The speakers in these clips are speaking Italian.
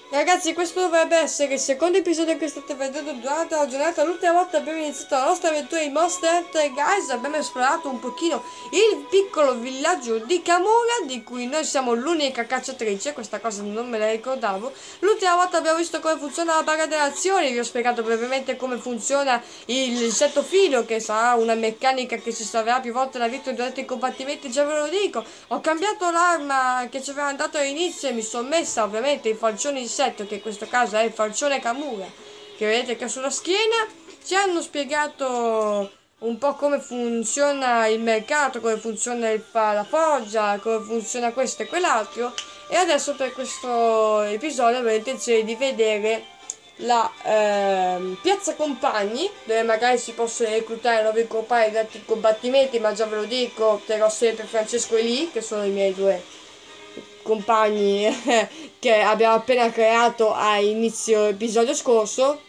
Ragazzi, questo dovrebbe essere il secondo episodio che state vedendo durante la giornata. L'ultima volta abbiamo iniziato la nostra avventura in Monster Hunter Guys. Abbiamo esplorato un pochino il piccolo villaggio di Kamura, di cui noi siamo l'unica cacciatrice. Questa cosa non me la ricordavo. L'ultima volta abbiamo visto come funziona la barra delle azioni. Vi ho spiegato brevemente come funziona il settofilo, che sarà una meccanica che si salverà più volte la vita durante i combattimenti, già ve lo dico. Ho cambiato l'arma che ci aveva dato all'inizio e mi sono messa ovviamente il falcione insetto, che in questo caso è il falcione Kamura, che vedete che sulla schiena. Ci hanno spiegato un po' come funziona il mercato, come funziona la forgia, come funziona questo e quell'altro. E adesso per questo episodio avevo intenzione di vedere la piazza compagni, dove magari si possono reclutare nuovi compagni durante i combattimenti, ma già ve lo dico, terrò sempre Francesco e Lee, che sono i miei due compagni che abbiamo appena creato a inizio episodio scorso.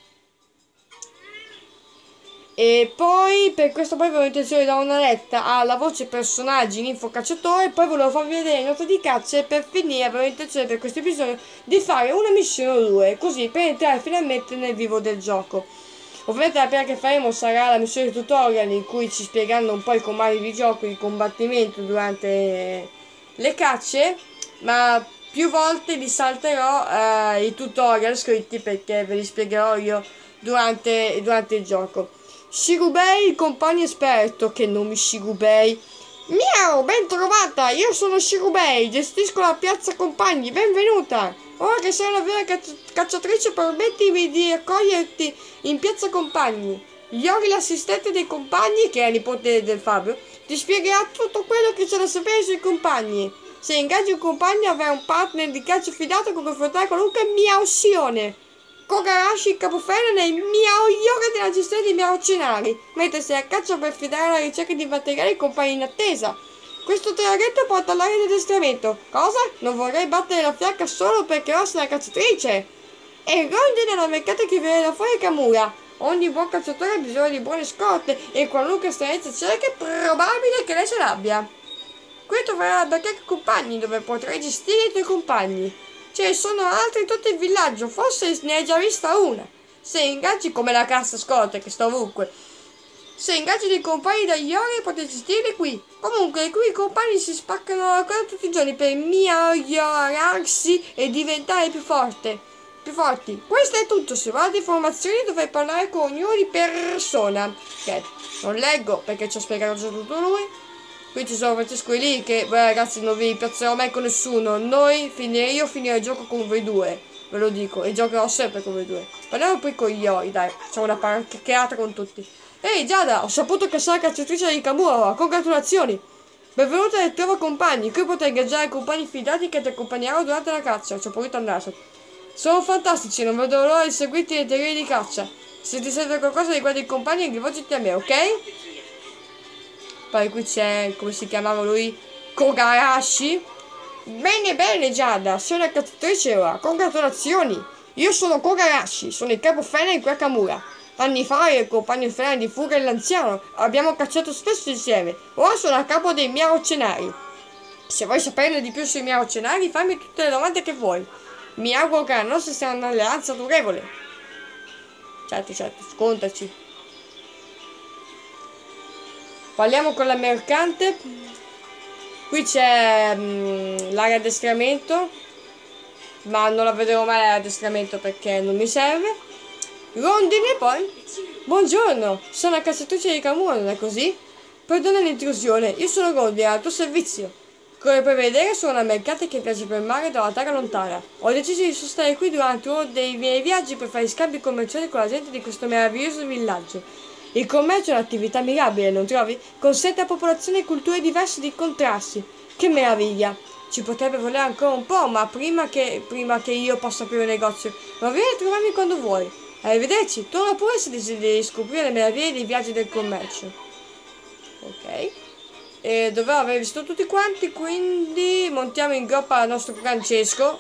E poi per questo poi avevo intenzione di dare una letta alla voce personaggi in info cacciatore. Poi volevo farvi vedere note di caccia e per finire avevo intenzione per questo episodio di fare una missione o due, così per entrare finalmente nel vivo del gioco. Ovviamente la prima che faremo sarà la missione tutorial, in cui ci spiegano un po' i comandi di gioco, di combattimento durante le cacce, ma più volte li salterò i tutorial scritti, perché ve li spiegherò io durante il gioco. Shirubei, il compagno esperto. Che nome Shirubei? Miau, ben trovata, io sono Shirubei, gestisco la piazza compagni, benvenuta. Ora che sei una vera cacciatrice, permettimi di accoglierti in piazza compagni. Yori, l'assistente dei compagni, che è nipote del Fabio, ti spiegherà tutto quello che c'è da sapere sui compagni. Se ingaggi un compagno avrai un partner di caccia fidato con cui affrontare qualunque miausione. Kogarashi, il capofila nel Miao Yoga della gestione dei miaucenari, mentre sei a caccia per fidare alla ricerca di materiali compagni in attesa. Questo traghetto porta all'area di addestramento. Cosa? Non vorrei battere la fiacca solo perché ora sei una cacciatrice. E rondine la mercata che viene da fuori Kamura. Ogni buon cacciatore ha bisogno di buone scorte e qualunque stranezza cerca è probabile che lei ce l'abbia. Qui troverai la barcacca compagni, dove potrai gestire i tuoi compagni. Ce ne sono altri in tutto il villaggio, forse ne hai già vista una. Se ingaggi come la cassa scorta che sta ovunque. Se ingaggi dei compagni da Iori potete gestirli qui. Comunque qui i compagni si spaccano ancora tutti i giorni per migliorarsi e diventare più forti. Questo è tutto. Se volete informazioni dovrei parlare con ognuno di persona. Ok, non leggo perché ci ha spiegato già tutto lui. Qui ci sono Francesco e lì che, beh, ragazzi, non vi piazzerò mai con nessuno. Io finirò il gioco con voi due, ve lo dico, e giocherò sempre con voi due. Parliamo poi con Ioi, dai, facciamo una chiacchierata con tutti. Ehi Giada, ho saputo che sei cacciatrice di Kamura, congratulazioni! Benvenuta nel tuo compagni, qui potrai ingaggiare compagni fidati che ti accompagneranno durante la caccia. Ci ho poi tornato. Sono fantastici, non vedo l'ora di seguirti nei terreni di caccia. Se ti serve qualcosa riguardo i compagni, rivolgiti a me, ok? Poi qui c'è, come si chiamava lui? Kogarashi. Bene, bene Giada, sei una cacciatrice ora, congratulazioni. Io sono Kogarashi, sono il capo Fena in Kamura. Anni fa io e il compagno Fena di fuga e l'anziano abbiamo cacciato spesso insieme. Ora sono a capo dei miaucenari. Se vuoi saperne di più sui miaucenari, fammi tutte le domande che vuoi. Mi auguro che la nostra sia un'alleanza durevole. Certo, scontaci. Parliamo con la mercante. Qui c'è l'area addestramento, ma non la vedrò mai l'addestramento perché non mi serve. Rondine poi. Buongiorno, sono la cacciatrice di Kamura, non è così? Perdona l'intrusione, io sono Rondine, al tuo servizio. Come puoi vedere sono una mercante che viaggia per mare da una terra lontana. Ho deciso di sostare qui durante uno dei miei viaggi per fare scambi commerciali con la gente di questo meraviglioso villaggio. Il commercio è un'attività mirabile, non trovi? Consente a popolazioni e culture diverse di incontrarsi. Che meraviglia! Ci potrebbe volere ancora un po', ma prima che io possa aprire un negozio. Ma vieni a trovarmi quando vuoi. Arrivederci, torna pure se desideri scoprire le meraviglie dei viaggi del commercio. Ok. E dovevo aver visto tutti quanti, quindi montiamo in groppa al nostro Francesco.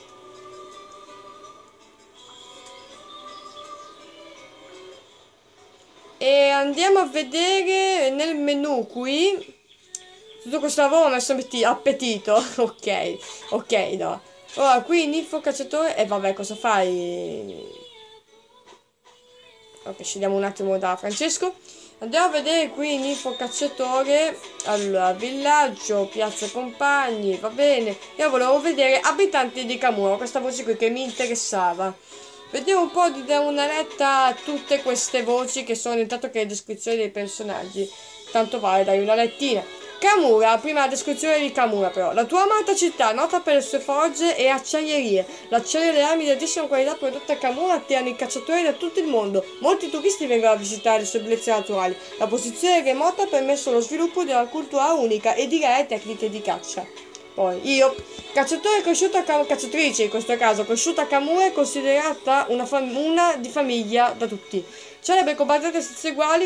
E andiamo a vedere nel menu qui. Tutto questo lavoro mi ha messo appetito. Ok, no. Ora, qui Ninfo Cacciatore, e vabbè, cosa fai? Ok, scendiamo un attimo da Francesco. Andiamo a vedere qui Ninfo Cacciatore. Allora, villaggio, piazza compagni, va bene. Io volevo vedere abitanti di Kamura, questa voce qui che mi interessava. Vediamo un po' di dare una letta a tutte queste voci che sono intanto che le descrizioni dei personaggi. Tanto vale, dai una lettina. Kamura, prima la descrizione di Kamura però. La tua amata città, nota per le sue forge e acciaierie. L'acciaio e le armi di altissima qualità prodotte a Kamura attirano i cacciatori da tutto il mondo. Molti turisti vengono a visitare le sue bellezze naturali. La posizione remota ha permesso lo sviluppo di una cultura unica e di rare tecniche di caccia. Poi io, cacciatore cresciuto a cacciatrice in questo caso, cresciuta a Kamura è considerata una di famiglia da tutti. Celebre combattente senza uguali,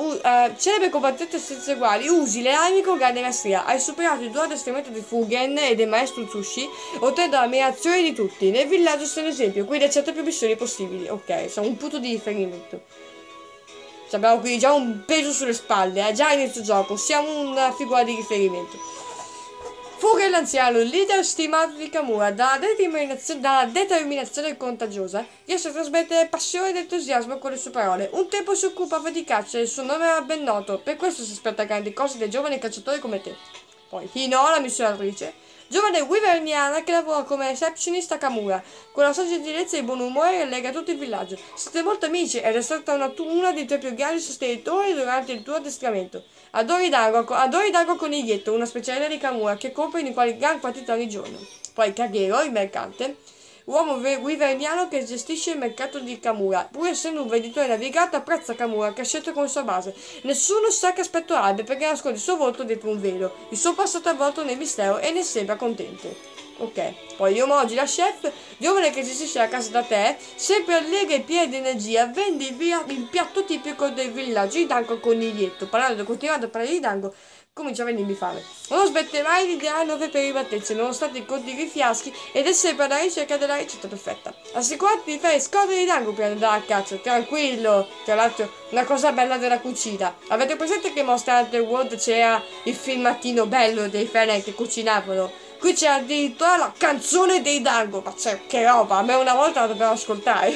usi le armi con grande maestria. Hai superato il duro addestramento di Fugen e del maestro Tsushi, ottenendo l'ammirazione di tutti. Nel villaggio sei un esempio, quindi accetta più missioni possibili. Ok, sono un punto di riferimento. Abbiamo qui già un peso sulle spalle, già inizio gioco, siamo una figura di riferimento. Fugen l'anziano, il leader stimato di Kamura, dalla determinazione contagiosa, riesce a trasmettere passione ed entusiasmo con le sue parole. Un tempo si occupava di caccia e il suo nome era ben noto, per questo si aspetta grandi cose dai giovani cacciatori come te. Poi Hino, la missionatrice, giovane wyverniana che lavora come receptionist a Kamura. Con la sua gentilezza e il buon umore lega tutto il villaggio. Siete molto amici ed è stata una dei tuoi più grandi sostenitori durante il tuo addestramento. Adori Dango coniglietto, una specialità di Kamura che compra in gran quantità ogni giorno. Poi Kagero, il mercante, uomo wyverniano che gestisce il mercato di Kamura. Pur essendo un venditore navigato, apprezza Kamura che ha scelto come sua base. Nessuno sa che aspetto abbia perché nasconde il suo volto dietro un velo. Il suo passato è avvolto nel mistero e ne sembra contento. Ok, poi Yomoji, la chef, giovane che gestisce la casa da te, sempre allegra e piena di energia, vende il piatto tipico del villaggio, il dango coniglietto. Continuando a parlare di dango, comincia a venirmi fame. Non smette mai di ideare nuove peribatezze, nonostante i continui fiaschi, ed è sempre alla ricerca della ricetta perfetta. Assicurati di fare scorrere di dango prima di andare a caccia, tranquillo. Tra l'altro, una cosa bella della cucina. Avete presente che in Monster Hunter World c'era il filmatino bello dei Feren che cucinavano? Qui c'è addirittura la canzone dei Dango, ma c'è che roba, a me una volta la dobbiamo ascoltare.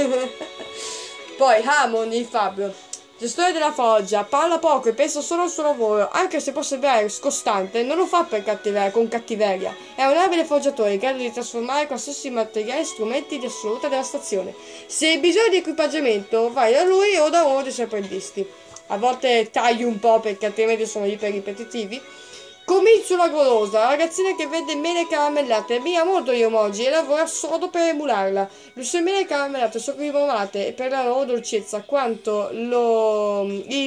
Poi Hamon, il Fabio, gestore della foggia, parla poco e pensa solo al suo lavoro, anche se può sembrare scostante, non lo fa con cattiveria. È un abile forgiatore in grado di trasformare qualsiasi materiale in strumenti di assoluta devastazione. Se hai bisogno di equipaggiamento, vai da lui o da uno dei suoi apprendisti. A volte tagli un po' perché altrimenti sono iper ripetitivi. Comincio la golosa, la ragazzina che vende mele caramellate, ammira molto Yomoji e lavora sodo per emularla. Le sue mele caramellate sono rinomate per la loro dolcezza, quanto lo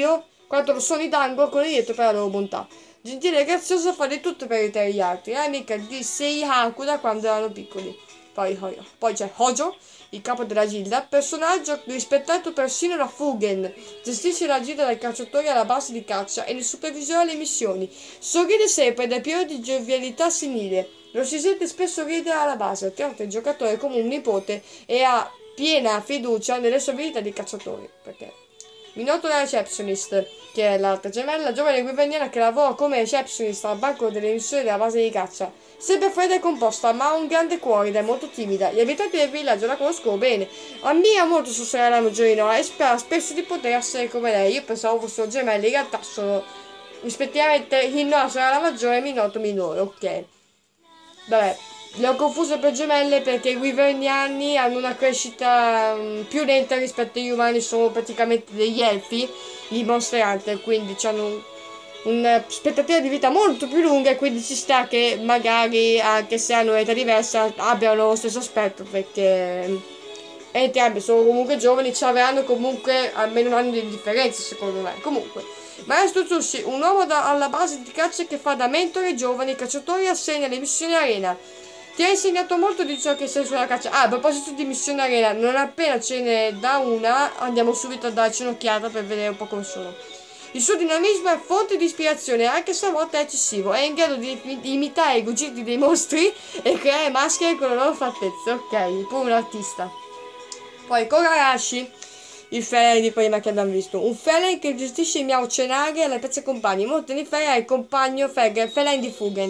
sono i dango con il lieto per la loro bontà. Gentile e graziosa, fa di tutto per aiutare gli altri, è amica di Sei Haku da quando erano piccoli. Poi c'è Hojo, il capo della gilda, personaggio rispettato persino da Fugen. Gestisce la gilda dai cacciatori alla base di caccia e ne supervisiona le missioni. Sorride sempre ed è pieno di giovialità senile. Lo si sente spesso ridere alla base, tratta il giocatore come un nipote e ha piena fiducia nelle sue abilità di cacciatore. Perché? Minoto la receptionist, che è l'altra gemella, giovane guiverniana che lavora come receptionist al banco delle missioni della base di caccia. Sempre fredda e composta, ma ha un grande cuore ed è molto timida. Gli abitanti del villaggio la conoscono bene. Ammira molto sua sorella maggiorina e spera spesso di poter essere come lei. Io pensavo fossero gemelli, in realtà sono rispettivamente Hinno la sorella maggiore e Minoto minore, ok. Vabbè, le ho confuse per gemelle perché i wyverniani hanno una crescita più lenta rispetto agli umani, sono praticamente degli elfi, i Monster Hunter, quindi hanno un'aspettativa di vita molto più lunga e quindi ci sta che magari, anche se hanno un'età diversa, abbiano lo stesso aspetto perché entrambi sono comunque giovani, ci avranno comunque almeno un anno di differenza secondo me. Comunque, Maestro Tsushi, un uomo alla base di caccia che fa da mentore ai giovani cacciatori e assegna le missioni arena. Ti ha insegnato molto di ciò che sei sulla caccia. Ah, a proposito di missioni arena, non appena ce ne dà una, andiamo subito a darci un'occhiata per vedere un po' come sono. Il suo dinamismo è fonte di ispirazione, anche se a volte è eccessivo. È in grado di imitare i ruggiti dei mostri e creare maschere con le loro fattezze. Ok, pure un artista. Poi Kogarashi, il Feren di prima che abbiamo visto. Un Feren che gestisce i Miao Cenari e le pezze compagni. Molti anni fa era il compagno Feren di Fugen.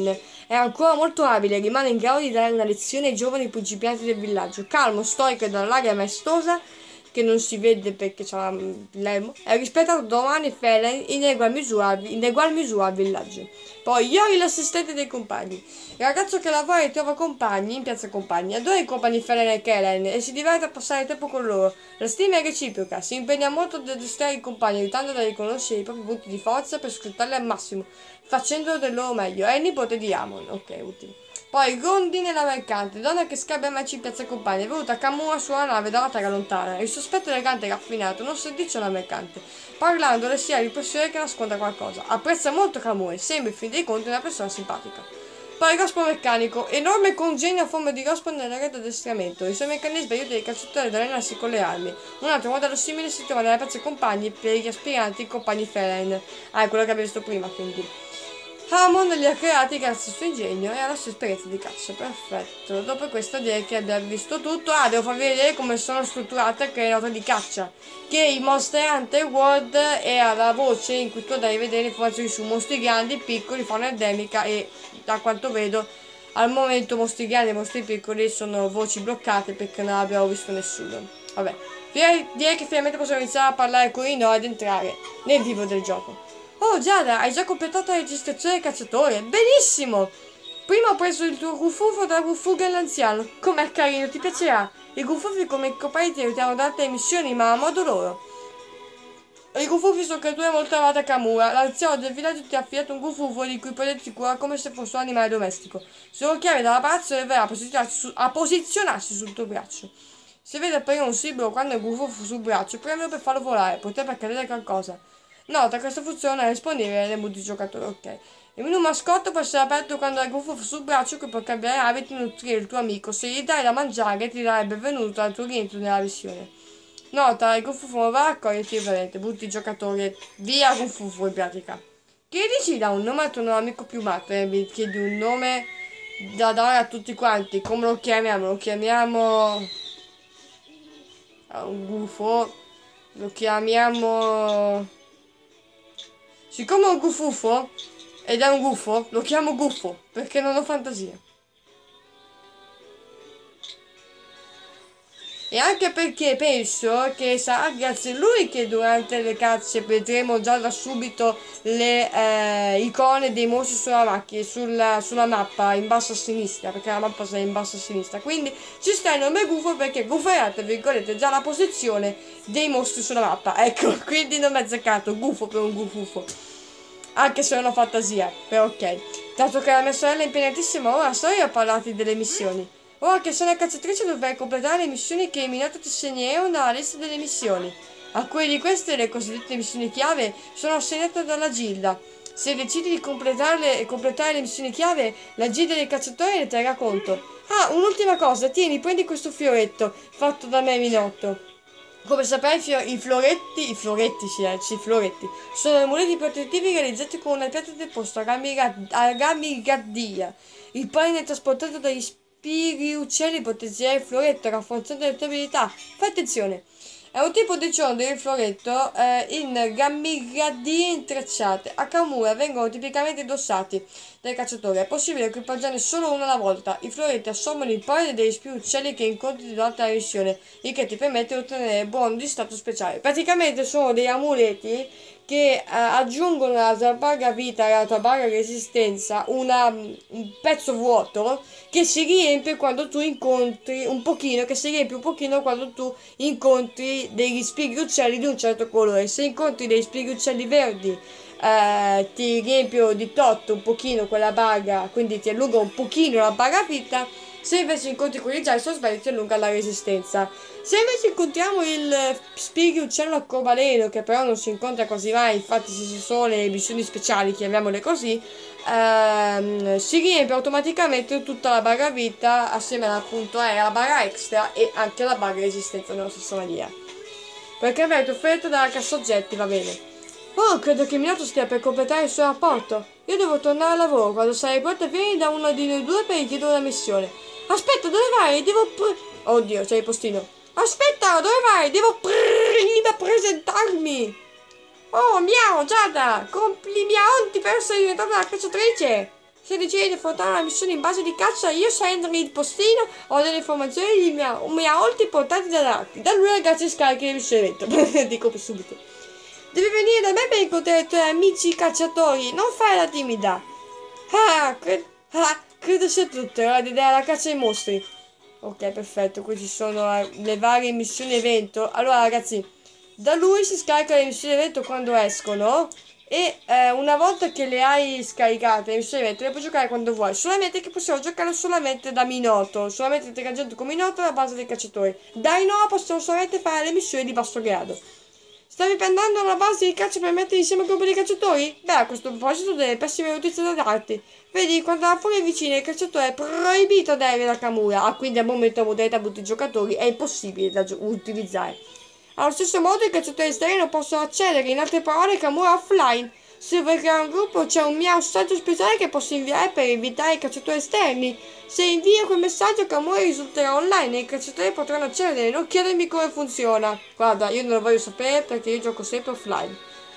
è ancora molto abile, rimane in grado di dare una lezione ai giovani principianti del villaggio. Calmo, stoico e dall'aria maestosa, che non si vede perché c'ha l'elmo, è rispettato da Domani e Felen in egual misura al villaggio. Poi Yori, l'assistente dei compagni. Il ragazzo che lavora e trova compagni in piazza compagni, adora i compagni Felen e Kellen e si diverte a passare tempo con loro. La stima è reciproca, si impegna molto ad addestrare i compagni, aiutando a riconoscere i propri punti di forza per sfruttarli al massimo, facendo del loro meglio. È il nipote di Amon, ok, utile. Poi Gondine la mercante, donna che scambia merci in piazza compagni, è venuta a Kamura sulla nave dalla terra lontana. Il sospetto elegante e raffinato non si addice alla mercante. Parlandole si ha l'impressione che nasconda qualcosa. Apprezza molto Kamura e sembra in fin dei conti una persona simpatica. Poi il rospo meccanico, enorme congegno a forma di rospo nell'area di addestramento. I suoi meccanismi aiutano i calciatori ad allenarsi con le armi. Un altro modello simile si trova nella piazza compagni per gli aspiranti compagni Feren. Ah, è quello che abbiamo visto prima, quindi. Hammond li ha creati grazie al suo ingegno e alla sua esperienza di caccia. Perfetto. Dopo questo direi che abbiamo visto tutto. Ah, devo farvi vedere come sono strutturate anche le note di caccia. Che i Monster Hunter World è la voce in cui tu andrai a vedere informazioni su mostri grandi, piccoli, fauna endemica e da quanto vedo al momento mostri grandi e mostri piccoli sono voci bloccate perché non abbiamo visto nessuno. Vabbè. Direi che finalmente possiamo iniziare a parlare con i no ed entrare nel vivo del gioco. Oh Giada, hai già completato la registrazione del cacciatore? Benissimo! Prima ho preso il tuo Gufufo da Gufuga l'anziano. Com'è carino, ti piacerà? I Gufufi come i compagni ti aiutano durante le missioni, ma a modo loro. I Gufufi sono creature molto amate a Kamura. L'anziano del villaggio ti ha affidato un Gufufo di cui prenderti cura come se fosse un animale domestico. Se lo chiami dalla palazzo verrà a posizionarsi sul tuo braccio. Se vede appena un simbolo quando è il Gufufo sul braccio, premilo per farlo volare, potrebbe accadere qualcosa. Nota, questa funzione è disponibile nel multigiocatore, ok. Il menu mascotto può essere aperto quando hai il Gufo sul braccio che può cambiare abiti e nutrire il tuo amico. Se gli dai da mangiare ti darà il benvenuto al tuo rientro nella missione. Nota, il Gufufo non va a raccoglierti il valente, multigiocatore, via Gufufo in pratica. Che dici da un nome al tuo nuovo amico più matto e mi chiedi un nome da dare a tutti quanti, come lo chiamiamo? Lo chiamiamo... un gufo, lo chiamiamo... Siccome è un gufufo ed è un gufo, lo chiamo Gufo perché non ho fantasia. E anche perché penso che sarà grazie a lui che durante le cacce vedremo già da subito le icone dei mostri sulla macchina, sulla mappa in basso a sinistra, perché la mappa sta in basso a sinistra. Quindi ci sta il nome Gufo perché gufarà, tra virgolette, già la posizione dei mostri sulla mappa. Ecco, quindi non mi ha azzeccato, Gufo per un gufufo. Anche se non ho fantasia, però ok. Dato che la mia sorella è impegnatissima, ora so io a parlarti delle missioni. Ora che sono cacciatrice dovrai completare le missioni che hai minato ti segnerò nella lista delle missioni. Alcune di queste, le cosiddette missioni chiave, sono assegnate dalla gilda. Se decidi di completare le missioni chiave, la gilda dei cacciatori ne terrà conto. Ah, un'ultima cosa, tieni, prendi questo fioretto, fatto da me Minotto. Come saprai i floretti, sono amuleti protettivi realizzati con una pietra deposta a rami gaddia. Il pane è trasportato dagli spiriuccelli potenziare il floretto, rafforzando le tue abilità. Fai attenzione! È un tipo di ciondolo il floretto in gammigadie intrecciate. A Kamura vengono tipicamente indossati dai cacciatori. È possibile equipaggiarne solo uno alla volta. I floretti assorbono il polline degli spiriuccelli che incontri durante la missione, il che ti permette di ottenere buoni di stato speciale. Praticamente sono degli amuleti che aggiungono alla tua barra vita e alla tua barra resistenza un pezzo vuoto che si riempie quando tu incontri un pochino quando tu incontri degli spiriuccelli di un certo colore. Se incontri degli spiriuccelli verdi ti riempio di tot un pochino quella barra, quindi ti allunga un pochino la barra vita. Se invece incontri quelli gialli, se non sbaglio, ti allunga la resistenza. Se invece incontriamo il spiriuccello arcobaleno, che però non si incontra quasi mai, infatti ci sono le missioni speciali, chiamiamole così, si riempie automaticamente tutta la barra vita assieme appunto alla barra extra e anche alla barra resistenza nella stessa maniera. Perché avete offerto dalla cassa oggetti, va bene. Oh, credo che Minato stia per completare il suo rapporto. Io devo tornare al lavoro. Quando sarai pronta vieni da uno di noi due per richiedere una missione. Aspetta, dove vai? Oddio, c'è il postino. Aspetta, dove vai? Devo presentarmi. Oh, miau, Giada! Complimenti per essere diventata la cacciatrice! Se decidi di affrontare una missione in base di caccia, io sarei il postino, ho delle informazioni di mia oltre importanti da darti. Da lui ragazzi scarichi le missioni evento. Dico subito. Devi venire da me per incontrare i tuoi amici cacciatori, non fare la timida. Credo sia tutto, è ora di dare la caccia ai mostri. Ok, perfetto, qui ci sono le varie missioni evento. Allora ragazzi, da lui si scaricano le missioni evento quando escono. E una volta che le hai scaricate, le missioni evento, le puoi giocare quando vuoi. Solamente che possiamo giocare solamente da Minoto, solamente interagendo con Minoto alla base dei cacciatori. Dai no, possiamo solamente fare le missioni di basso grado. Stavi prendendo la base di caccia per mettere insieme il gruppo di cacciatori? Beh, a questo proposito delle pessime notizie da darti. Vedi, quando la furia è vicina il cacciatore è proibito ad avere la Kamura. Quindi al momento la modalità multigiocatori è impossibile da utilizzare. Allo stesso modo i cacciatori esterni non possono accedere, in altre parole Kamura offline. Se vuoi creare un gruppo c'è un mio messaggio speciale che posso inviare per invitare i cacciatori esterni. Se invio quel messaggio Kamura risulterà online e i cacciatori potranno accedere. Non chiedermi come funziona. Guarda, io non lo voglio sapere perché io gioco sempre offline.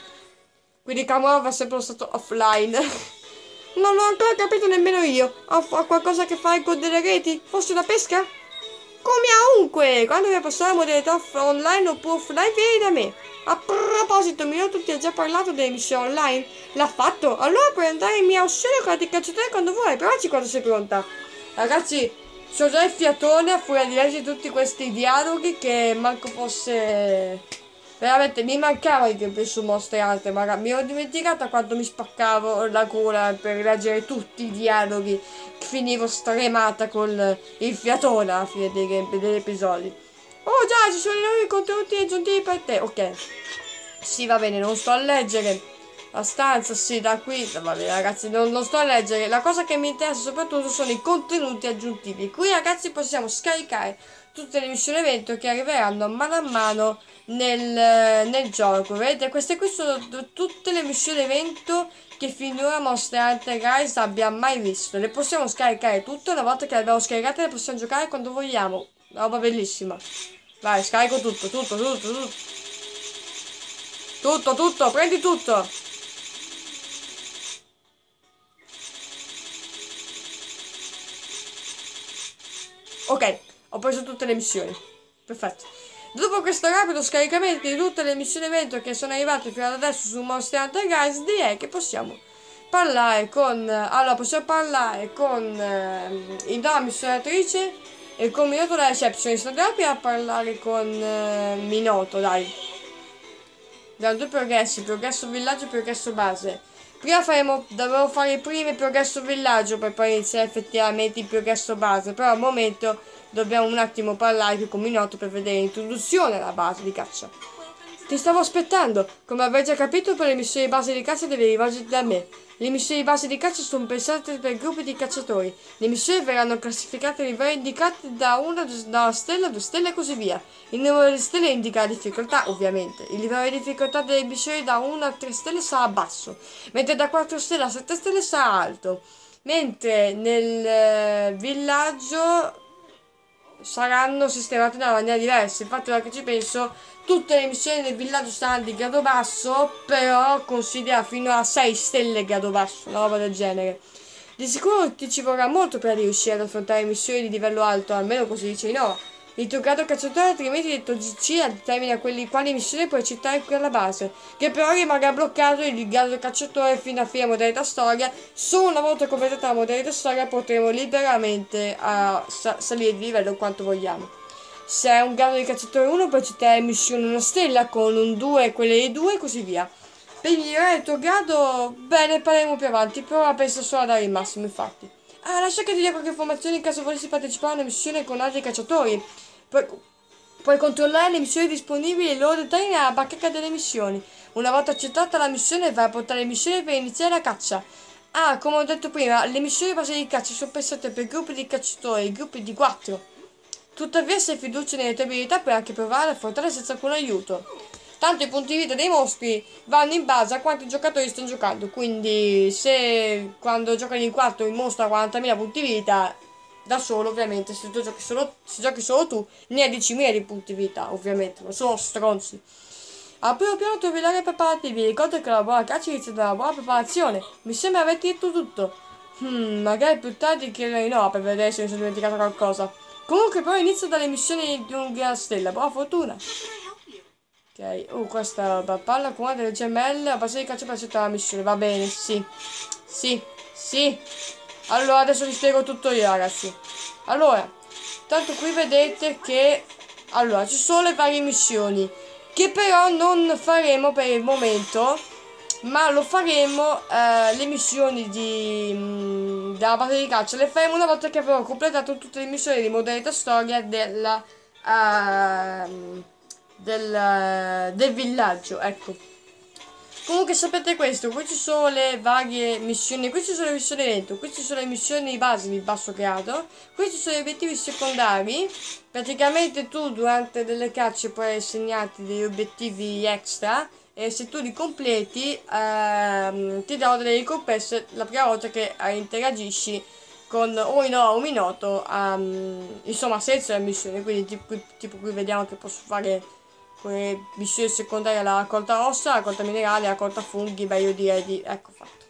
Quindi Kamura va sempre stato offline. Non l'ho ancora capito nemmeno io. Ha qualcosa a che fare con delle reti? Forse la pesca? Come ovunque, quando vi passare la modalità online oppure offline, vieni da me. A proposito, Minoto ti ha già parlato delle missioni online? L'ha fatto? Allora puoi andare in mia ausilio con la cacciatore quando vuoi, provaci quando sei pronta. Ragazzi, c'ho già il fiatone a furia di leggere tutti questi dialoghi che manco fosse... Veramente mi mancava il gameplay su Monster Hunter, ma mi ero dimenticata quando mi spaccavo la gola per leggere tutti i dialoghi. Finivo stremata con il fiatone alla fine degli episodi. Oh già, ci sono i nuovi contenuti aggiuntivi per te. Ok. Sì, va bene, non sto a leggere la stanza, sì, da qui. Va bene, ragazzi, non sto a leggere. La cosa che mi interessa soprattutto sono i contenuti aggiuntivi. Qui, ragazzi, possiamo scaricare tutte le missioni evento che arriveranno mano a mano nel gioco. Vedete, queste qui sono tutte le missioni evento che finora Monster Hunter Rise abbia mai visto. Le possiamo scaricare tutte, una volta che le abbiamo scaricate le possiamo giocare quando vogliamo. Una roba bellissima. Vai, scarico tutto. Tutto, prendi tutto. Ok, ho preso tutte le missioni. Perfetto. Dopo questo rapido scaricamento di tutte le missioni evento che sono arrivate fino ad adesso su Monster Hunter Rise, direi che possiamo parlare con... Allora, possiamo parlare con la missionatrice e con Minoto la receptionist. Andiamo prima a parlare con Minoto, dai. Abbiamo due progressi, progresso villaggio e progresso base. Prima dovevo fare prima il progresso villaggio per poi iniziare effettivamente il progresso base, però al momento dobbiamo un attimo parlare con Minoto per vedere l'introduzione alla base di caccia. Ti stavo aspettando. Come avrei già capito, per le missioni di base di caccia devi rivolgerti da me. Le missioni di base di caccia sono pensate per gruppi di cacciatori. Le missioni verranno classificate a livelli indicati da stella a 2 stelle e così via. Il numero di stelle indica la difficoltà, ovviamente. Il livello di difficoltà delle missioni da 1 a 3 stelle sarà basso, mentre da 4 stelle a 7 stelle sarà alto. Mentre nel villaggio saranno sistemate in una maniera diversa. Infatti, ora che ci penso, tutte le missioni del villaggio saranno di grado basso, però considera fino a 6 stelle grado basso, una roba del genere. Di sicuro ti ci vorrà molto per riuscire ad affrontare missioni di livello alto, almeno così dice no. Il tuo grado cacciatore, altrimenti il tuo GC determina quali missioni puoi citare qui alla base, che però rimarrà bloccato il grado cacciatore fino a fine modalità storia. Solo una volta completata la modalità storia potremo liberamente salire di livello quanto vogliamo. Se hai un grado di cacciatore 1 puoi citare missioni 1 stella, con un 2 quelle di 2 e così via. Per migliorare il tuo grado, bene, parleremo più avanti, però penso solo a dare il massimo, infatti. Lascia che ti dia qualche informazione in caso volessi partecipare a una missione con altri cacciatori. Puoi controllare le missioni disponibili e i loro dettagli nella bacheca delle missioni. Una volta accettata la missione vai a portare le missioni per iniziare la caccia. Come ho detto prima, le missioni base di caccia sono pensate per gruppi di cacciatori, gruppi di 4. Tuttavia, se hai fiducia nelle tue abilità puoi anche provare ad affrontare senza alcun aiuto. Tanto i punti vita dei mostri vanno in base a quanti giocatori stanno giocando. Quindi se quando giocano in 4 il mostro ha 40.000 punti vita, da solo ovviamente, se giochi solo tu, ne hai 10.000 di punti vita, ovviamente, ma sono stronzi. Al primo piano trovi l'area preparativi, ricorda che la buona caccia inizia da una buona preparazione. Mi sembra aver detto tutto. Magari più tardi chiederei no per vedere se mi sono dimenticato qualcosa. Comunque poi inizio dalle missioni di una stella, buona fortuna. Ok, questa roba, palla con una delle gemelle, a base di caccia per accettare la missione, va bene, sì. Sì, sì. Allora, adesso vi spiego tutto io, ragazzi. Allora, tanto qui vedete che... Allora, ci sono le varie missioni, che però non faremo per il momento, ma lo faremo, le missioni della base di caccia, le faremo una volta che avrò completato tutte le missioni di modalità storia ehm, del villaggio, ecco. Comunque sapete questo, qui ci sono le varie missioni, qui ci sono le missioni lento, qui ci sono le missioni base di basso grado, qui ci sono gli obiettivi secondari, praticamente tu durante delle cacce puoi assegnarti degli obiettivi extra e se tu li completi ti danno delle ricompense la prima volta che interagisci con o in o un minuto, insomma senza la missione, quindi tipo qui vediamo che posso fare come missione secondaria la raccolta ossa, la raccolta minerale, la raccolta funghi, beh io direi di... ecco fatto.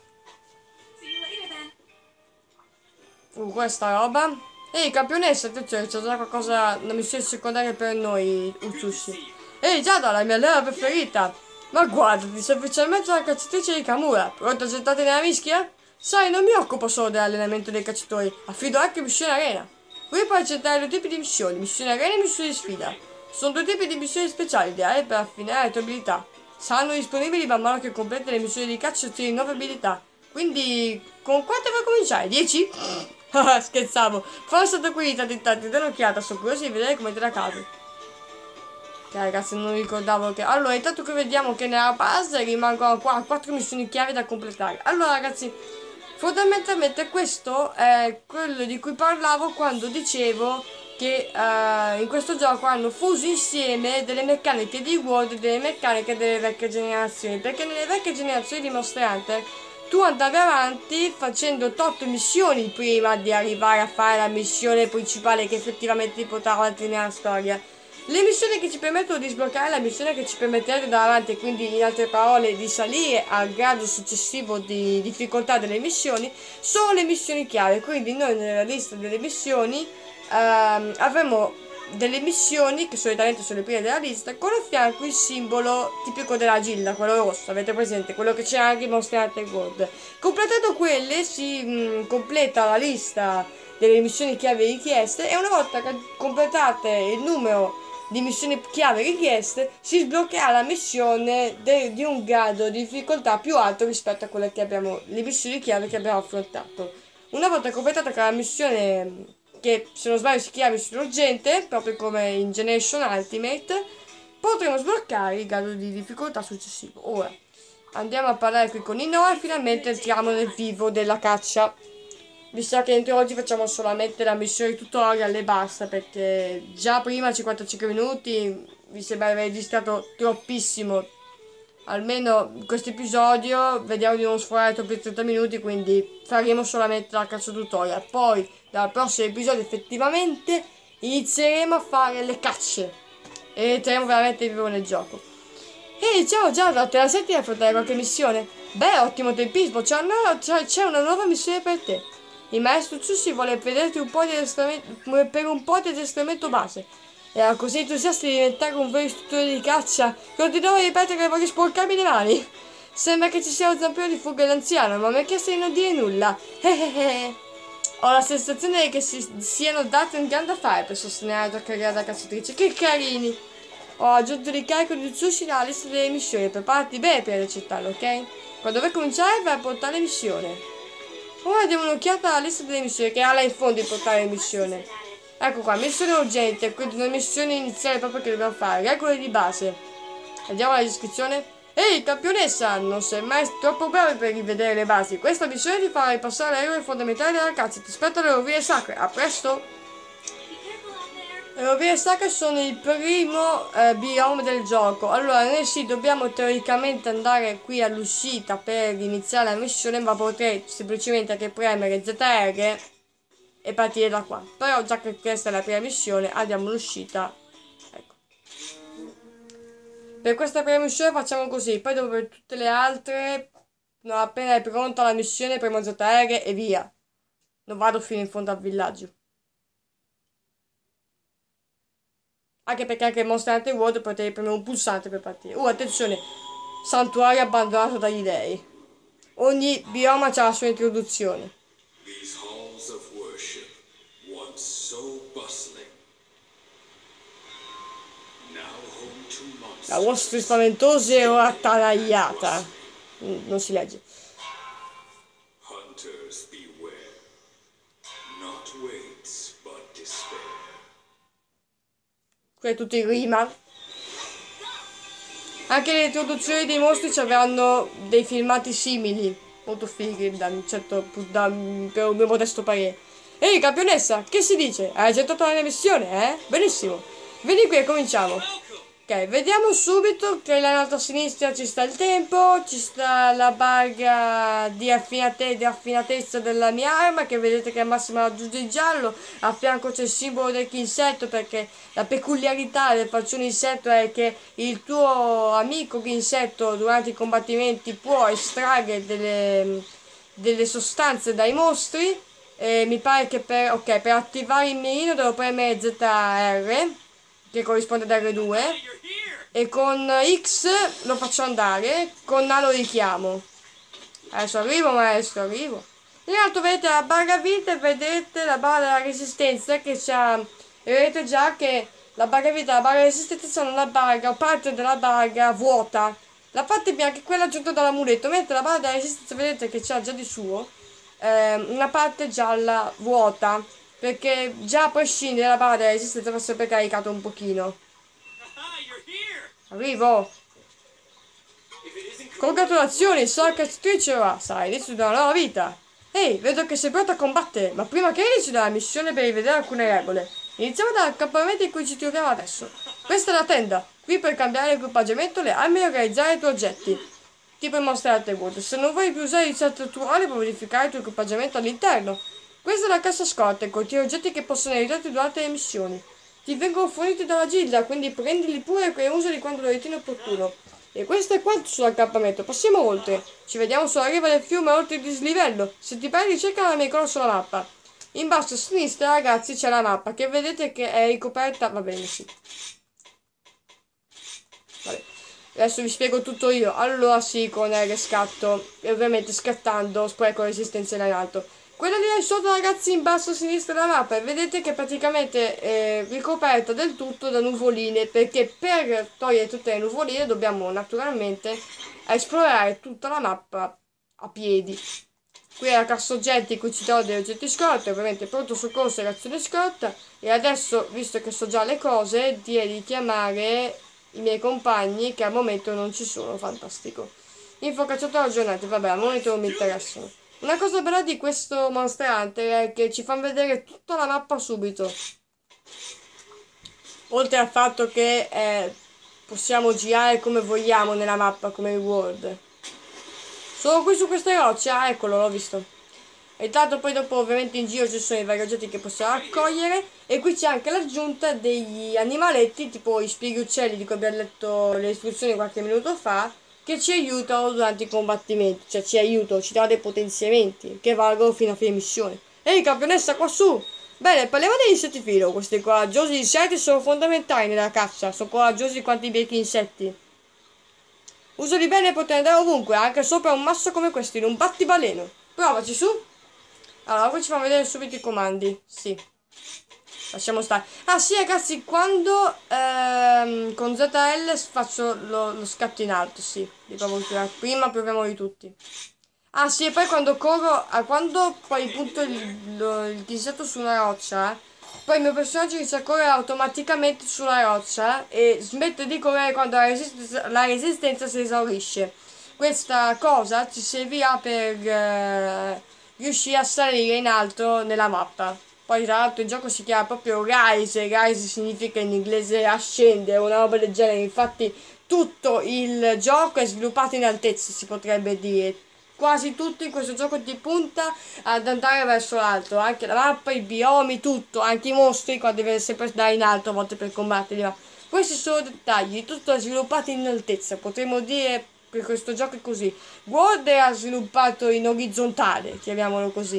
Questa roba. Ehi campionessa, attenzione, c'è già qualcosa, una missione secondaria per noi, Utsushi. Ehi Giada, la mia alleva preferita. Ma guardati, semplicemente una cacciatrice di Kamura. Pronta a gettarti nella mischia? Sai, non mi occupo solo dell'allenamento dei cacciatori, affido anche missioni arena. Qui puoi accettare due tipi di missioni arena e missioni di sfida. Sono due tipi di missioni speciali, ideali per affinare le tue abilità. Saranno disponibili man mano che completi le missioni di caccia e ottieni nuove abilità. Quindi, con quante vuoi cominciare? 10? Scherzavo. Forse stato qui tanti, dai un'occhiata, sono curioso di vedere come te la cavi. Ok ragazzi, non ricordavo che... Allora, intanto qui vediamo che nella base rimangono qua 4 missioni chiave da completare. Allora ragazzi, fondamentalmente questo è quello di cui parlavo quando dicevo che in questo gioco hanno fuso insieme delle meccaniche di World e delle meccaniche delle vecchie generazioni. Perché nelle vecchie generazioni di Monster Hunter tu andavi avanti facendo tot missioni prima di arrivare a fare la missione principale che effettivamente ti portava avanti nella storia. Le missioni che ci permettono di sbloccare la missione che ci permetterà di andare avanti, quindi in altre parole di salire al grado successivo di difficoltà delle missioni, sono le missioni chiave. Quindi noi nella lista delle missioni avremo delle missioni che solitamente sono le prime della lista con a fianco il simbolo tipico della gilda, quello rosso, avete presente? Quello che c'è anche in Monster Hunter World. Completato quelle si completa la lista delle missioni chiave richieste e una volta che completate il numero di missioni chiave richieste si sbloccherà la missione di un grado di difficoltà più alto rispetto a quelle che abbiamo, le missioni chiave che abbiamo affrontato. Una volta completata la missione che se non sbaglio si chiama missione urgente, proprio come in Generation Ultimate, potremo sbloccare il grado di difficoltà successivo. Ora andiamo a parlare qui con Inoue e finalmente entriamo nel vivo della caccia. Mi sa che entro oggi facciamo solamente la missione tutorial e basta, perché già prima 55 minuti mi sembra aver registrato troppissimo. Almeno in questo episodio vediamo di non sforare troppi 30 minuti, quindi faremo solamente la caccia tutorial. Poi dal prossimo episodio effettivamente inizieremo a fare le cacce e entriamo veramente vivo nel gioco. Ehi, ciao Giada, te la senti di affrontare qualche missione? Beh, ottimo tempismo, c'è una nuova missione per te. Il maestro Tsushi vuole vederti un po' di addestramento, per un po' di addestramento base. Era così entusiasta di diventare un vero istruttore di caccia che continuavo a ripetere che voglio sporcarmi le mani. Sembra che ci sia un zampino di fuga l'anziano, ma mi ha chiesto di non dire nulla. Ho la sensazione che si siano date un gran da fare per sostenere la tua carriera da cacciatrice. Che carini! Ho aggiunto il carico di Tsushi alla lista delle missioni. Preparati bene per accettarlo, ok? Quando vuoi cominciare vai a portare missione. Ora diamo un'occhiata alla lista delle missioni che ha là in fondo di portare missione. Ecco qua, missione urgente, quindi una missione iniziale proprio che dobbiamo fare. Regole di base. Andiamo alla descrizione. Ehi, campionessa, non sei mai troppo bravo per rivedere le basi. Questa missione ti farà ripassare le regole fondamentali della caccia. Ti aspetto alle rovine sacre. A presto! Le rovine sacre sono il primo biome del gioco. Allora, noi sì, dobbiamo teoricamente andare qui all'uscita per iniziare la missione, ma potrei semplicemente anche premere ZR e partire da qua. Però già che questa è la prima missione, andiamo all'uscita. Ecco. Per questa prima missione facciamo così, poi dopo per tutte le altre, no, appena è pronta la missione, premo ZR e via. Non vado fino in fondo al villaggio. Anche perché anche in Monster Hunter World potevi premere un pulsante per partire. Attenzione! Santuario abbandonato dagli dei. Ogni bioma ha la sua introduzione. These halls of worship, once so bustling, now home to monsters. La mostri spaventose e ora attanagliata. Non si legge. Hunters beware. Not weights, but despair. Qui è tutto in rima. Anche le introduzioni dei mostri ci avranno dei filmati simili. Molto fighi, per un mio modesto parere. Ehi, campionessa, che si dice? Hai accettato la mia missione, eh? Benissimo. Vieni qui e cominciamo. Ok, vediamo subito che in alto a sinistra ci sta il tempo, ci sta la barra di affinatezza della mia arma, che vedete che al massimo raggiunge il giallo, a fianco c'è il simbolo del insetto, perché la peculiarità del falcione insetto è che il tuo amico insetto durante i combattimenti può estrarre delle sostanze dai mostri. Mi pare che per attivare il mirino devo premere ZR, che corrisponde ad R2, e con X lo faccio andare, con A lo richiamo. Adesso arrivo, maestro, arrivo. In alto vedete la barra vita e vedete la barra della resistenza che c'ha. E vedete già che la barra vita e la barra resistenza hanno una barra o parte della barra vuota. La parte bianca è quella aggiunta dall'amuleto, mentre la barra della resistenza vedete che c'ha già di suo una parte gialla vuota, perché già a prescindere la barra della resistenza va sempre caricata un pochino. Arrivo! Congratulazioni, sono cacciatrice ora! Sarai inizio di una nuova vita! Ehi, vedo che sei pronto a combattere, ma prima che inizi dalla missione devi vedere alcune regole. Iniziamo dall'accampamento in cui ci troviamo adesso. Questa è la tenda, qui puoi cambiare l'equipaggiamento, le armi e realizzare i tuoi oggetti. Tipo in Monster Hunter World. Se non vuoi più usare il set attuale, puoi modificare il tuo equipaggiamento all'interno. Questa è la cassa scorta e contiene oggetti che possono aiutarti durante le missioni. Ti vengono forniti dalla gilda, quindi prendili pure e usali quando lo ritieni opportuno. E questo è quanto sull'accampamento. Passiamo oltre. Ci vediamo sulla riva del fiume oltre il dislivello. Se ti perdi, cerca la mia icono sulla mappa. In basso a sinistra, ragazzi, c'è la mappa che vedete che è ricoperta. Va bene, sì. Vabbè. Adesso vi spiego tutto io. Allora sì, con R scatto. E ovviamente scattando spreco resistenza in alto. Quella lì è sotto, ragazzi, in basso a sinistra della mappa, e vedete che praticamente è ricoperta del tutto da nuvoline, perché per togliere tutte le nuvoline dobbiamo naturalmente esplorare tutta la mappa a piedi. Qui è la cassa oggetti in cui ci trovo degli oggetti scorta, ovviamente pronto soccorso e reazione scorta. E adesso, visto che so già le cose, direi di chiamare i miei compagni, che al momento non ci sono. Fantastico. Info cacciatore aggiornati, vabbè, al momento non mi interessano. Una cosa bella di questo Monster Hunter è che ci fanno vedere tutta la mappa subito. Oltre al fatto che possiamo girare come vogliamo nella mappa, come il world. Sono qui su queste rocce, ah, eccolo, l'ho visto. E intanto poi dopo ovviamente in giro ci sono i vari oggetti che possiamo raccogliere. E qui c'è anche l'aggiunta degli animaletti, tipo i spighi uccelli di cui abbiamo letto le istruzioni qualche minuto fa, che ci aiutano durante i combattimenti, cioè ci danno dei potenziamenti che valgono fino a fine missione. Ehi, campionessa, qua su! Bene, parliamo degli insetti filo. Questi coraggiosi insetti sono fondamentali nella caccia, sono coraggiosi quanto i becchi insetti. Usali bene e potrai andare ovunque, anche sopra un masso come questo, in un battibaleno. Provaci su! Allora, poi ci fanno vedere subito i comandi, sì. Lasciamo stare. Ah sì, ragazzi, quando con ZL faccio lo scatto in alto, sì. Prima proviamoli tutti. Ah sì, e poi quando corro, quando poi punto il dissetto su una roccia, poi il mio personaggio inizia a correre automaticamente sulla roccia e smette di correre quando la resistenza si esaurisce. Questa cosa ci servirà per riuscire a salire in alto nella mappa. Poi tra l'altro il gioco si chiama proprio Rise, Rise significa in inglese ascendere, una roba del genere, infatti tutto il gioco è sviluppato in altezza, si potrebbe dire. Quasi tutto in questo gioco ti punta ad andare verso l'alto, anche la mappa, i biomi, tutto, anche i mostri quando devi sempre andare in alto a volte per combatterli, ma questi sono dettagli, tutto è sviluppato in altezza, potremmo dire che questo gioco è così. World era sviluppato in orizzontale, chiamiamolo così.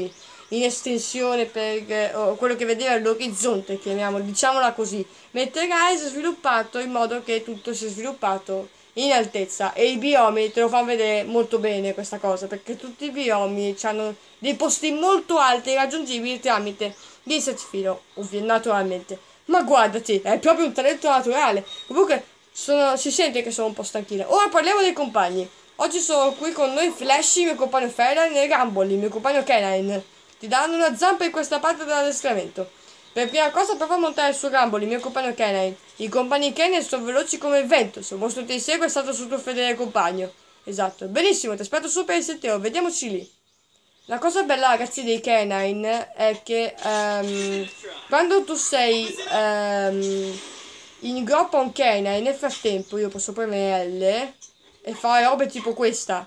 in estensione per quello che vedeva all'orizzonte, chiamiamolo, diciamola così, mentre Rise è sviluppato in modo che tutto sia sviluppato in altezza, e i biomi te lo fanno vedere molto bene questa cosa, perché tutti i biomi hanno dei posti molto alti raggiungibili tramite gli set filo, ovvio, naturalmente. Ma guardati, è proprio un talento naturale. Comunque si sente che sono un po' stanchina. Ora parliamo dei compagni. Oggi sono qui con noi Flash, il mio compagno Ferdinand, e Gumball, il mio compagno Canine. Ti daranno una zampa in questa parte dell'addestramento. Per prima cosa prova a montare su Gumball, il mio compagno Canine. I compagni Canine sono veloci come il vento. Se un mostro ti segue è stato sul tuo fedele compagno. Esatto. Benissimo, ti aspetto su per il setteo. Vediamoci lì. La cosa bella, ragazzi, dei Canine è che quando tu sei in groppa a un Canine, nel frattempo io posso premere L e fare robe tipo questa.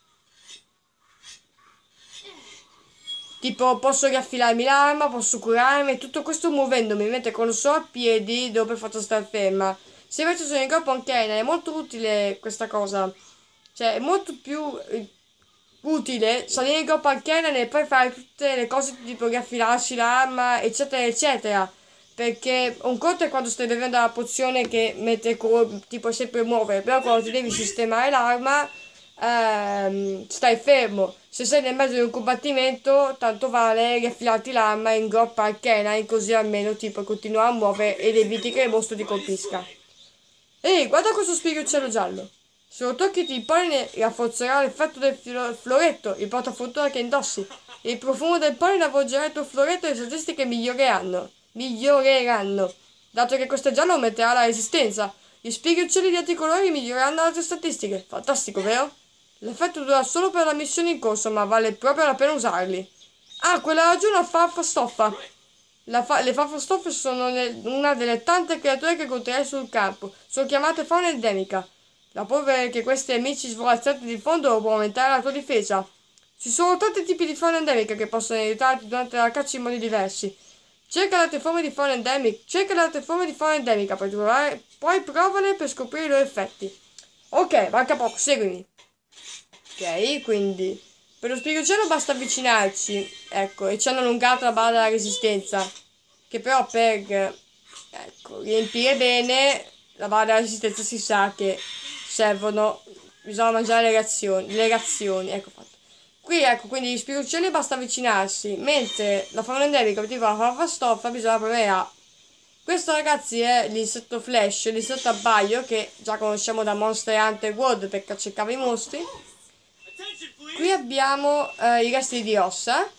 Tipo, posso riaffilarmi l'arma, posso curarmi, tutto questo muovendomi, mentre quando sono a piedi devo per forza stare ferma. Se invece sono in groppa a un Canine è molto utile questa cosa. Cioè, è molto più utile salire in groppa al Canine e poi fare tutte le cose tipo riaffilarsi l'arma, eccetera, eccetera. Perché un conto è quando stai bevendo la pozione che mette ti puoi sempre muovere, però quando ti devi sistemare l'arma stai fermo. Se sei nel mezzo di un combattimento, tanto vale riaffilarti l'arma in groppa al Canine, così almeno ti puoi continuare a muovere ed eviti che il mostro ti colpisca. Ehi, guarda questo spiricciello giallo. Se lo tocchi il polline rafforzerà l'effetto del floretto, il portafortuna che indossi. Il profumo del polline avvolgerà il tuo floretto e le statistiche miglioreranno. Dato che questo giallo aumenterà la resistenza. Gli spiriccioli di altri colori miglioreranno le tue statistiche. Fantastico, vero? L'effetto dura solo per la missione in corso, ma vale proprio la pena usarli. Ah, quella laggiù è una farfastoffa. Le farfastoffe sono una delle tante creature che incontrerai sul campo. Sono chiamate fauna endemica. La polvere che questi amici svolazzati di fondo può aumentare la tua difesa. Ci sono tanti tipi di fauna endemica che possono aiutarti durante la caccia in modi diversi. Cerca le altre forme di fauna endemica, poi provale per scoprire i loro effetti. Ok, manca poco, seguimi. Ok, quindi per lo spirogeno basta avvicinarci, ecco, e ci hanno allungato la barra della resistenza, che però per, ecco, riempire bene la barra della resistenza si sa che servono, bisogna mangiare le razioni, ecco fatto. Qui, ecco, quindi gli spiruccelli basta avvicinarsi, mentre la fauna endemica, tipo la farfastoffa, bisogna provare a... Questo, ragazzi, è l'insetto Flash, l'insetto abbaio, che già conosciamo da Monster Hunter World per cercare i mostri. Qui abbiamo i resti di ossa.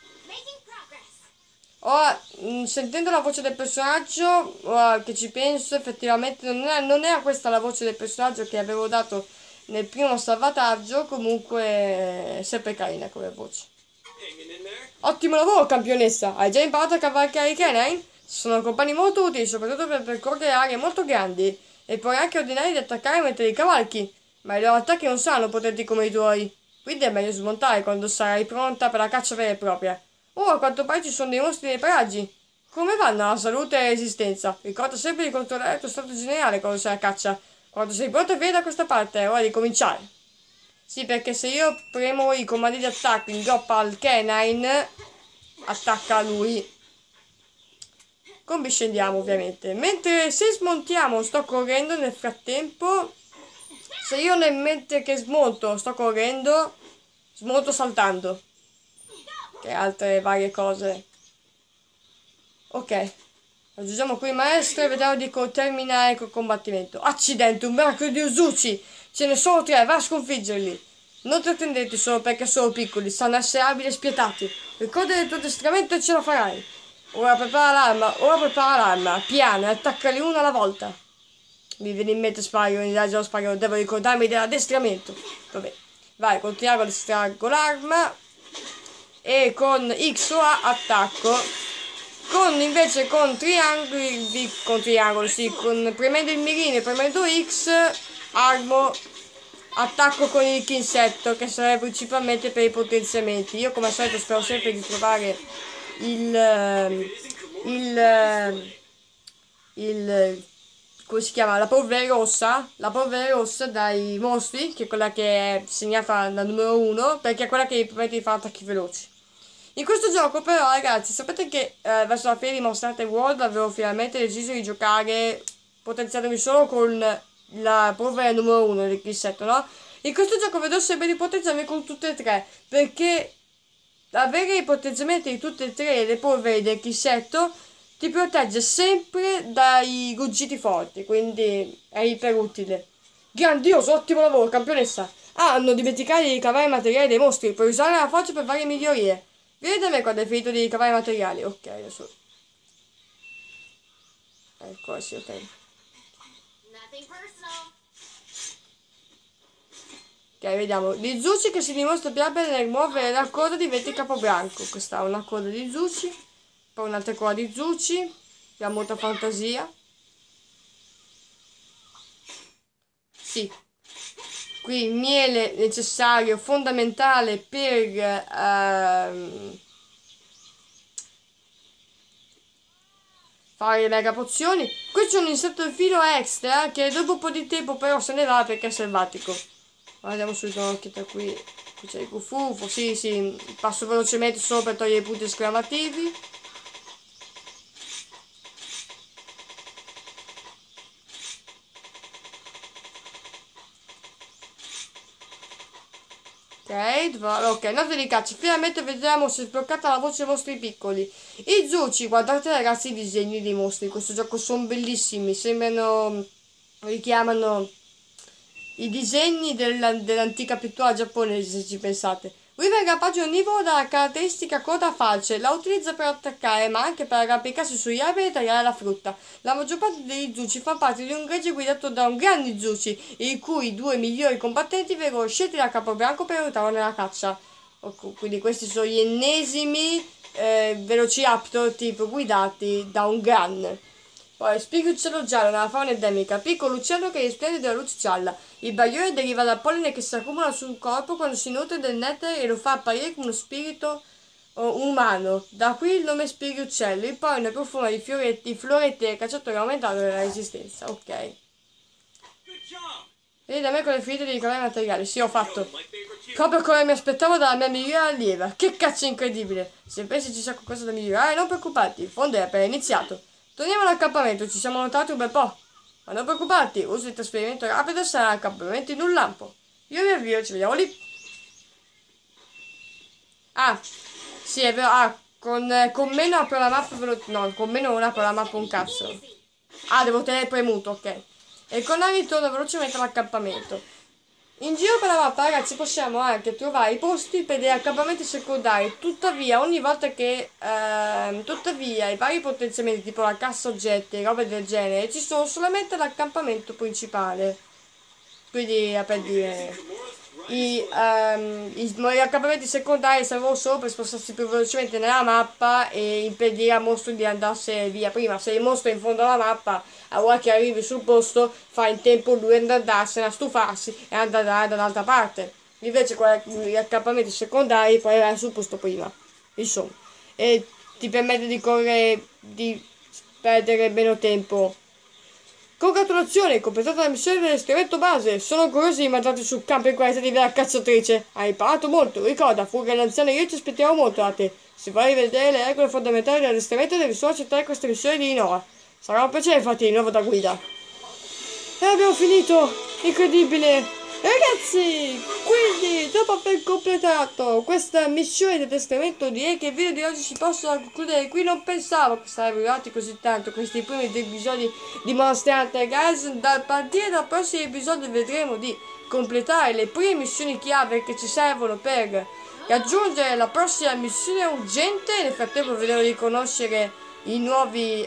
Ora, sentendo la voce del personaggio, ora che ci penso, effettivamente non era questa la voce del personaggio che avevo dato nel primo salvataggio. Comunque, sempre carina come voce. Ottimo lavoro, campionessa! Hai già imparato a cavalcare i canine? Sono compagni molto utili, soprattutto per percorrere aree molto grandi. E puoi anche ordinare di attaccare mentre li cavalchi. Ma i loro attacchi non saranno potenti come i tuoi. Quindi è meglio smontare quando sarai pronta per la caccia vera e propria. A quanto pare ci sono dei mostri nei paraggi. Come vanno la salute e la resistenza? Ricorda sempre di controllare il tuo stato generale quando sei a caccia. Quando sei pronto vieni da questa parte, è ora di cominciare. Sì, perché se io premo i comandi di attacco in groppa al canine, attacca lui. Combiscendiamo ovviamente. Mentre se smontiamo sto correndo nel frattempo. Se io nel mentre che smonto sto correndo, smonto saltando. Che altre varie cose. Ok. Raggiungiamo qui il maestro e vediamo di terminare col combattimento. Accidenti, un miracolo di Uzuchi! Ce ne sono 3, va a sconfiggerli. Non trattenerti solo perché sono piccoli, sanno essere abili e spietati. Ricorda del tuo addestramento e ce la farai. Ora prepara l'arma, piano, e attaccali uno alla volta. Mi viene in mente Spyro, devo ricordarmi dell'addestramento. Vabbè, vai, con triangolo estraggo l'arma. E con X o A attacco. Invece con triangolo, sì, premendo il mirino e premendo X, armo, attacco con il insetto, che serve principalmente per i potenziamenti. Io come al solito spero sempre di trovare come si chiama? La polvere rossa dai mostri, che è quella che è segnata da numero 1, perché è quella che gli permette di fare attacchi veloci. In questo gioco però ragazzi, sapete che verso la fine di Monster Hunter World avevo finalmente deciso di giocare potenziandomi solo con la polvere numero 1 del kissetto, no? In questo gioco vedo sempre di potenziarmi con tutte e tre, perché avere i potenziamenti di tutte e tre le polveri del kissetto ti protegge sempre dai ruggiti forti, quindi è iper utile. Grandioso, ottimo lavoro, campionessa. Ah, hanno dimenticato di ricavare i materiali dei mostri, puoi usare la forza per varie migliorie. Vieni da me quando hai finito di ricavare i materiali. Ok, adesso. Ecco, sì, ok. Ok, vediamo. Di Zucci che si dimostra più abile nel muovere la coda diventa capobranco. Questa è una coda di Zucci. Poi un'altra coda di Zucci. Che ha molta fantasia. Sì. Qui miele necessario, fondamentale per fare le mega pozioni. Qui c'è un insetto di filo extra che dopo un po' di tempo però se ne va perché è selvatico. Guardiamo subito un'occhiata qui. Qui c'è il cufufo, sì, sì, passo velocemente solo per togliere i punti esclamativi. Ok, note di caccia. Finalmente vediamo se è sbloccata la voce dei mostri piccoli. I Zucci, guardate ragazzi i disegni dei mostri. In questo gioco sono bellissimi. Sembrano, richiamano i disegni dell'antica pittura giapponese, se ci pensate. Weaver è rapace onnivoro dalla caratteristica coda a falce, la utilizza per attaccare, ma anche per arrampicarsi sugli alberi e tagliare la frutta. La maggior parte degli Zucci fa parte di un gregge guidato da un grande Zucci, i cui due migliori combattenti vengono scelti da Capobranco per aiutarlo nella caccia. Quindi questi sono gli ennesimi Velociraptor tipo guidati da un Gun. Poi spigucciolo giallo nella fauna endemica, piccolo uccello che risplende della luce gialla. Il bagliore deriva dal polline che si accumula sul corpo quando si nutre del nettare e lo fa apparire come uno spirito umano. Da qui il nome spiguccello. Il polline profuma di fioretti, floretti e cacciatori aumentando la resistenza. Ok. Vedi da me con le ferite di ricavare materiali. Sì, ho fatto. Proprio come mi aspettavo dalla mia migliore allieva. Che caccia incredibile. Se pensi ci sia qualcosa da migliorare, non preoccuparti. Il fondo è appena iniziato. Torniamo all'accampamento, ci siamo notati un bel po'. Ma non preoccuparti, uso il trasferimento rapido e sarà l'accampamento in un lampo. Io mi avvio, ci vediamo lì. Ah, sì, è vero. Ah, con meno apro la mappa no, con meno non apro la mappa un cazzo. Ah, devo tenere premuto, ok. E con la ritorno velocemente all'accampamento. In giro per la mappa, ragazzi, possiamo anche trovare i posti per degli accampamenti secondari. Tuttavia, ogni volta che tuttavia i vari potenziamenti, tipo la cassa oggetti e robe del genere, ci sono solamente all'accampamento principale. Quindi, per dire, gli accampamenti secondari servono solo per spostarsi più velocemente nella mappa e impedire al mostro di andarsene via prima. Se il mostro è in fondo alla mappa, allora che arrivi sul posto, fa in tempo lui ad andarsene a stufarsi e andare dall'altra parte. Invece gli accampamenti secondari puoi arrivare sul posto prima. Insomma, e ti permette di correre, di perdere meno tempo. Congratulazioni, hai completato la missione dell'esperimento base. Sono curioso di mandarti sul campo in qualità di vera cacciatrice. Hai imparato molto, ricorda, Fuga e l'anziano e io ci aspettiamo molto da te. Se vuoi vedere le regole fondamentali dell'addestramento devi solo accettare queste missioni di Inoa. Sarà un piacere farti di nuovo da guida. E abbiamo finito! Incredibile! Ragazzi, quindi dopo aver completato questa missione di addestramento direi che il video di oggi si possa concludere qui. Non pensavo che sarebbero arrivati così tanto questi primi due episodi di Monster Hunter, guys. Da partire dal prossimo episodio vedremo di completare le prime missioni chiave che ci servono per raggiungere la prossima missione urgente. Nel frattempo vedremo di conoscere i nuovi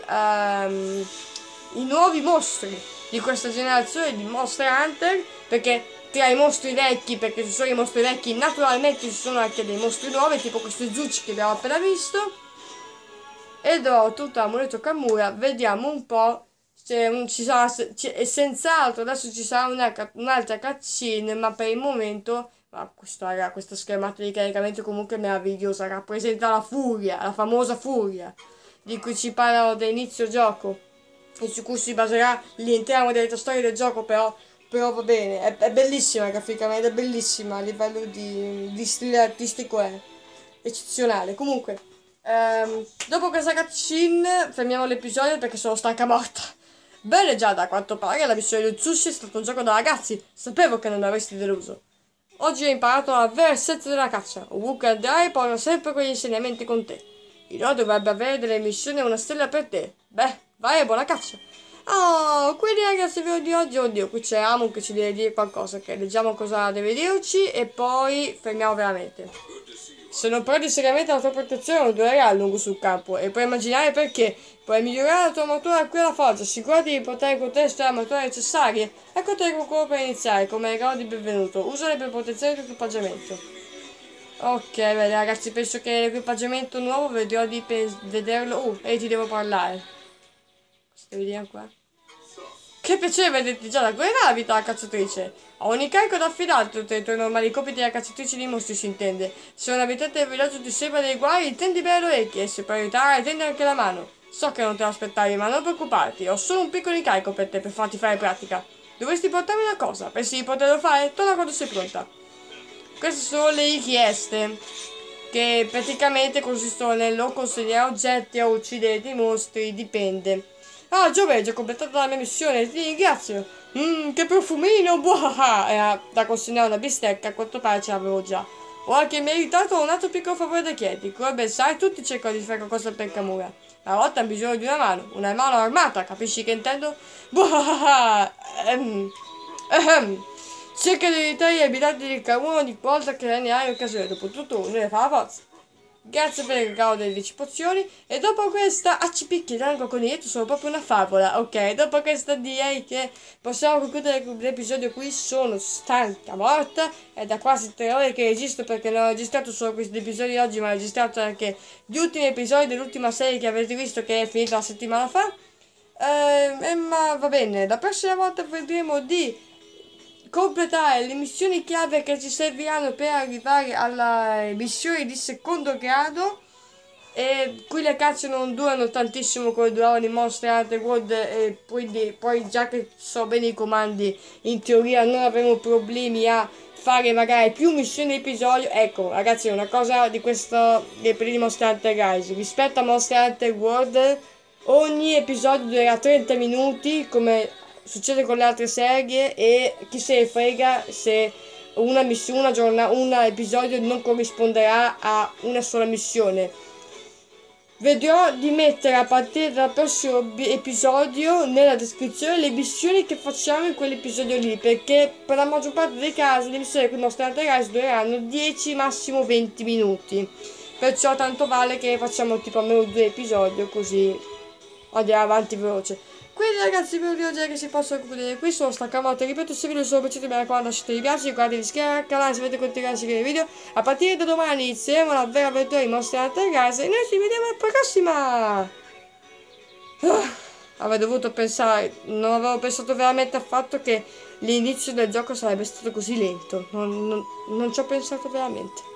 mostri di questa generazione di Monster Hunter, perché tra i mostri vecchi, perché ci sono i mostri vecchi, naturalmente ci sono anche dei mostri nuovi, tipo questi Zucci che abbiamo appena visto. Ed ho tutto l'amuleto Kamura, vediamo un po' se ci sarà, e senz'altro adesso ci sarà un'altra cutscene, ma per il momento, questa schermata di caricamento comunque meravigliosa, rappresenta la furia, la famosa furia, di cui ci parlano da inizio gioco, e su cui si baserà l'intera modalità storia del gioco, però va bene, è bellissima graficamente, è bellissima a livello di stile artistico è. eccezionale. Comunque, dopo questa cutscene fermiamo l'episodio perché sono stanca morta. Bene Giada, a quanto pare la missione del sushi è stato un gioco da ragazzi. Sapevo che non mi avresti deluso. Oggi hai imparato la vera essenza della caccia. Ovunque andrai portano sempre quegli insegnamenti con te. Io dovrebbe avere delle missioni e una stella per te. Beh, vai e buona caccia. Oh, quindi ragazzi, il video di oggi, oddio, qui c'è Amun che ci deve dire qualcosa, ok? Leggiamo cosa deve dirci e poi fermiamo veramente. Se non prendi seriamente la tua protezione non durerai a lungo sul campo e puoi immaginare perché. Puoi migliorare la tua armatura qui alla forza, assicurati di portare con te le armature necessarie. Ecco te con quello per iniziare, come regalo di benvenuto. Usale per protezione del tuo equipaggiamento. Ok, bene ragazzi, penso che l'equipaggiamento nuovo vedrò di vederlo. E ti devo parlare. Cosa devi dire qua? Che piacere vederti già da quella la vita da cacciatrice. Ho un incarico da affidarti tra i tuoi normali compiti da cacciatrice di mostri, si intende. Se un abitante del villaggio ti sembra dei guai, tendi bene le orecchie e se puoi aiutare, tendi anche la mano. So che non te lo aspettavi, ma non preoccuparti, ho solo un piccolo incarico per te per farti fare pratica. Dovresti portarmi una cosa, pensi di poterlo fare? Torna quando sei pronta. Queste sono le richieste, che praticamente consistono nel non consegnare oggetti o uccidere dei mostri, dipende. Ah, Giove, ho completato la mia missione, ti ringrazio. Che profumino, buah! Era da consegnare una bistecca, a quanto pare ce l'avevo già. Ora che mi hai aiutato, ho un altro piccolo favore da chiederti. Come ben sai, tutti cercano di fare qualcosa per Kamura. Ma volta hanno bisogno di una mano armata, capisci che intendo? Buah! Cerca di aiutare gli abitanti di Kamura ogni volta che ne hai occasione, dopotutto uno ne fa la forza. Grazie per il regalo delle 10 pozioni. E dopo questa accipicchi dango coniglietto sono proprio una favola. Ok, dopo questa direi che possiamo concludere l'episodio qui. Sono stanca morta. È da quasi 3 ore che registro perché non ho registrato solo questi episodi oggi, ma ho registrato anche gli ultimi episodi dell'ultima serie che avete visto che è finita una settimana fa. Ma va bene, la prossima volta vedremo di completare le missioni chiave che ci serviranno per arrivare alla missione di secondo grado. E qui le cacce non durano tantissimo come duravano in Monster Hunter World, e quindi poi già che so bene i comandi in teoria non avremo problemi a fare magari più missioni episodio. Ecco ragazzi, una cosa di questo dei primi Monster Hunter Rise rispetto a Monster Hunter World, ogni episodio durerà 30 minuti come succede con le altre serie e chi se ne frega se una missione, un episodio non corrisponderà a una sola missione. Vedrò di mettere a partire dal prossimo episodio nella descrizione le missioni che facciamo in quell'episodio lì, perché per la maggior parte dei casi le missioni con i nostri Rise dureranno 10 massimo 20 minuti, perciò tanto vale che facciamo tipo almeno 2 episodi così andiamo avanti veloce. Quindi ragazzi, per oggi che si possono concludere qui, sono stanca morta, ripeto, se il video sono piaciuti mi raccomando lasciate mi piace, guardate di iscrivervi al canale se volete continuare a seguire i video. A partire da domani inizieremo la vera avventura di Monster Hunter Rise e noi ci vediamo alla prossima! Avrei dovuto pensare, non avevo pensato veramente affatto che l'inizio del gioco sarebbe stato così lento, non ci ho pensato veramente.